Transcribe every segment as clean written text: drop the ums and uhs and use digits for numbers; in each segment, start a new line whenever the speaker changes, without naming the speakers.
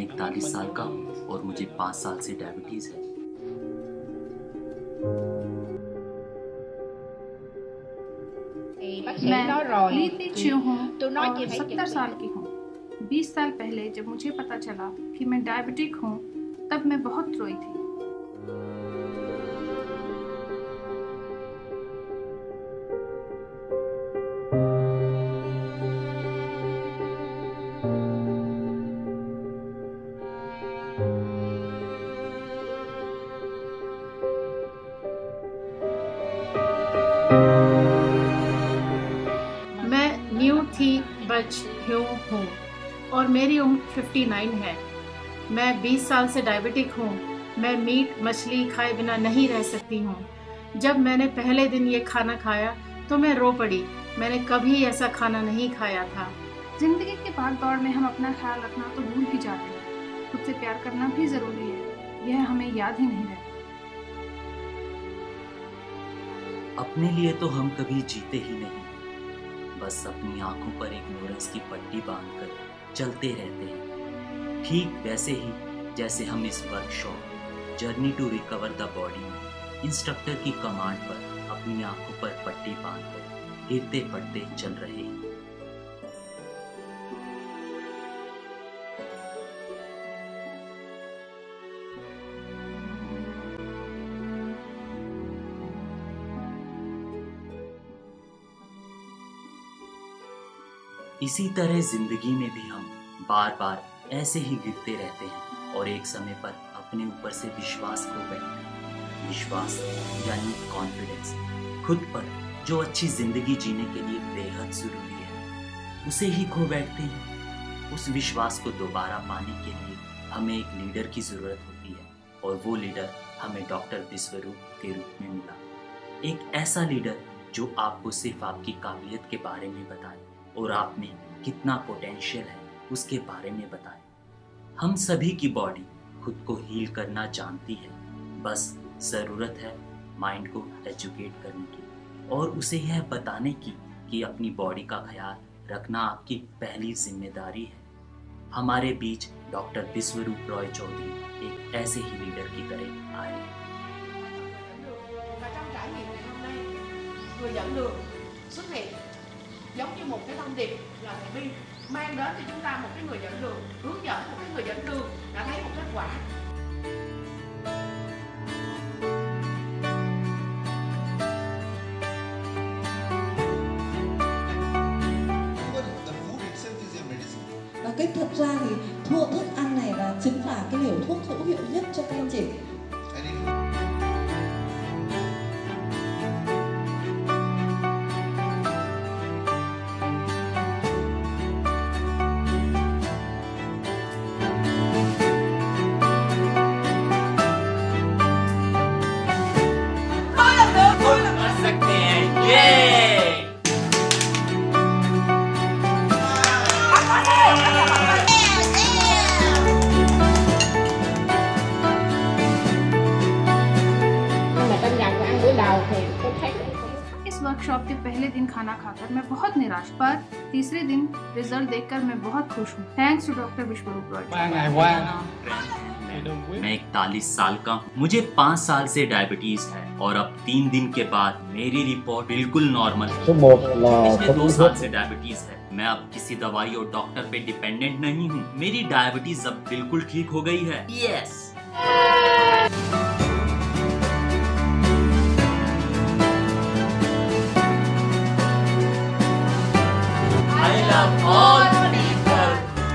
41 साल का हूँ और मुझे 5 साल से डायबिटीज़ है।
मैं लीती चियो हूँ और 70 साल की हूँ। 20 साल पहले जब मुझे पता चला कि मैं डायबिटिक हूँ, तब मैं बहुत रोई थी।
मैं न्यू थी बच ह्यू हूँ और मेरी उम्र 59 है। मैं 20 साल से डायबिटिक हूँ। मैं मीट मछली खाए बिना नहीं रह सकती हूँ। जब मैंने पहले दिन ये खाना खाया तो मैं रो पड़ी। मैंने कभी ऐसा खाना नहीं खाया था।
जिंदगी की भाग दौड़ में हम अपना ख्याल रखना तो भूल ही जाते हैं। खुद से प्यार करना भी जरूरी है, यह हमें याद ही नहीं रहता।
अपने लिए तो हम कभी जीते ही नहीं, बस अपनी आंखों पर इग्नोरेंस की पट्टी बांधकर चलते रहते हैं। ठीक वैसे ही जैसे हम इस workshop journey to recover the body में इंस्ट्रक्टर की कमांड पर अपनी आंखों पर पट्टी बांधकर गिरते पड़ते चल रहे हैं। इसी तरह जिंदगी में भी हम बार बार ऐसे ही गिरते रहते हैं और एक समय पर अपने ऊपर से विश्वास खो बैठते हैं। विश्वास यानी कॉन्फिडेंस, खुद पर जो अच्छी जिंदगी जीने के लिए बेहद जरूरी है, उसे ही खो बैठते हैं। उस विश्वास को दोबारा पाने के लिए हमें एक लीडर की जरूरत होती है और वो लीडर हमें डॉक्टर विश्वरूप के रूप में मिला। एक ऐसा लीडर जो आपको सिर्फ आपकी काबिलियत के बारे में बताए और आप में कितना पोटेंशियल है उसके बारे में बताए। हम सभी की बॉडी खुद को हील करना जानती है, बस ज़रूरत है माइंड को एजुकेट करने की और उसे यह बताने की कि अपनी बॉडी का ख्याल रखना आपकी पहली जिम्मेदारी है। हमारे बीच डॉक्टर विश्वरूप रॉय चौधरी एक ऐसे ही लीडर की तरह आए हैं।
Người dẫn đường xuất hiện giống như một cái thông điệp là thầy Bi mang đến cho chúng ta một cái người dẫn đường, hướng dẫn một cái người dẫn đường đã thấy một kết quả.
Và cách thật ra thì thức ăn này là chính là cái liều thuốc hữu hiệu nhất cho các anh chị.
इस workshop के पहले दिन खाना खाकर मैं बहुत निराश, पर तीसरे दिन रिजल्ट देखकर मैं बहुत खुश हूँ। Thanks to doctor Biswaroop Roy.
मैं 41 साल का हूँ, मुझे 5 साल से डायबिटीज है और अब 3 दिन के बाद मेरी रिपोर्ट बिल्कुल नॉर्मल है। पिछले 2 साल से डायबिटीज है। मैं अब किसी दवाई और डॉक्टर पे डिपेंडेंट नहीं हूँ। मेरी डायबिटीज अब बिल्कुल ठीक हो गई है। Yes. I love all people.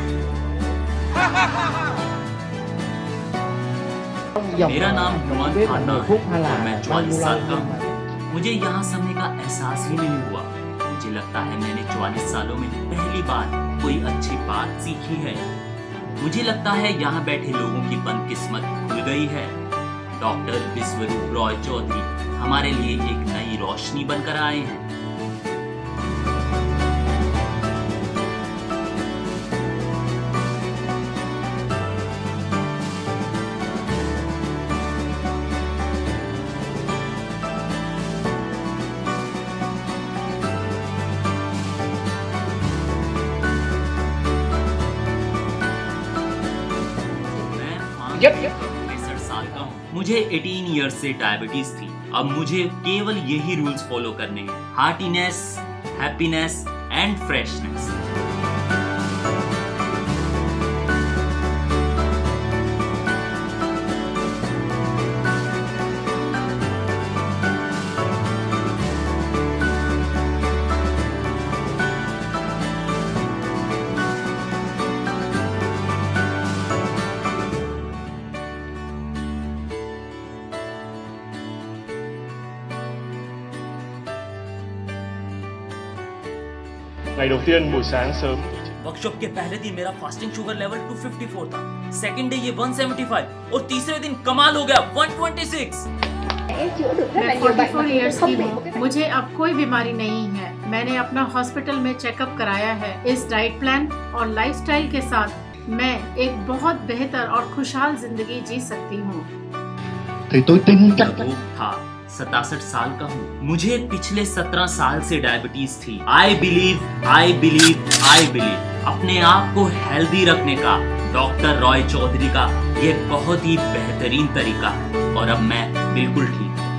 मेरा नाम हुमान खाना है और मैं 44 साल का हूँ। मुझे यहाँ समय का एहसास ही नहीं हुआ। मुझे लगता है मैंने 44 सालों में पहली बार कोई अच्छी बात सीखी है। मुझे लगता है यहाँ बैठे लोगों की बदकिस्मत खुल गई है। डॉक्टर विश्वरूप रॉय चौधरी हमारे लिए एक नई रोशनी बनकर आए हैं। मुझे 18 ईयर्स से डायबिटीज थी। अब मुझे केवल यही रूल्स फॉलो करने हैं, heartiness, happiness and freshness.
Ngày đầu tiên buổi sáng sớm
workshop के पहले दिन मेरा फास्टिंग शुगर लेवल 254 था, सेकंड डे ये 175 और तीसरे दिन कमाल हो गया 126।
मैं 44 इयर्स की हूँ, मुझे अब कोई बीमारी नहीं है। मैंने अपना हॉस्पिटल में चेकअप कराया है। इस डाइट प्लान और लाइफस्टाइल के साथ मैं एक बहुत बेहतर और खुशहाल जिंदगी जी सकती हूँ।
था 67 साल का हूँ, मुझे पिछले 17 साल से डायबिटीज थी। आई बिलीव अपने आप को हेल्दी रखने का डॉक्टर रॉय चौधरी का ये बहुत ही बेहतरीन तरीका है और अब मैं बिल्कुल ठीक हूँ।